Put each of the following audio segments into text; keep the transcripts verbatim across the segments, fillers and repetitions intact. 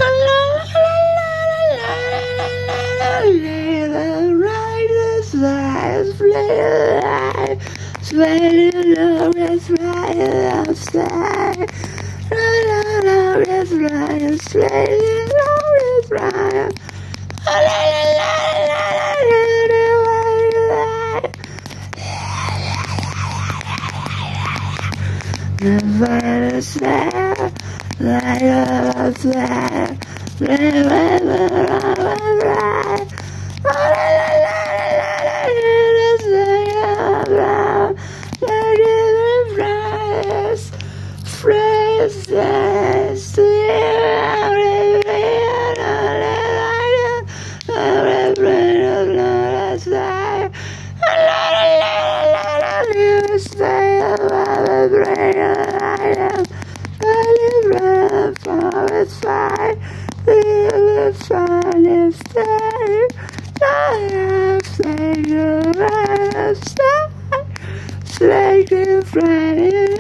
Sweating love is right outside. Love is right, sweating love is right. The fire is there, light of the fire, Phrases to like a Friday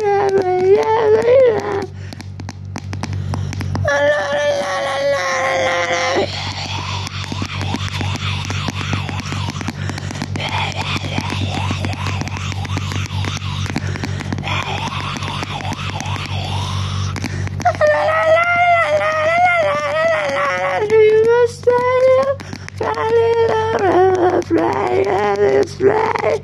Right.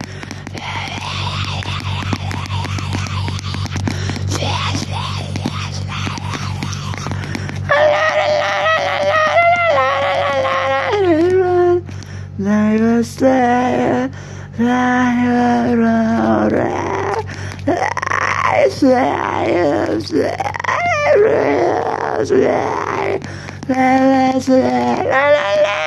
Like a stay, like a road, I say, I say, I say, I say, I say,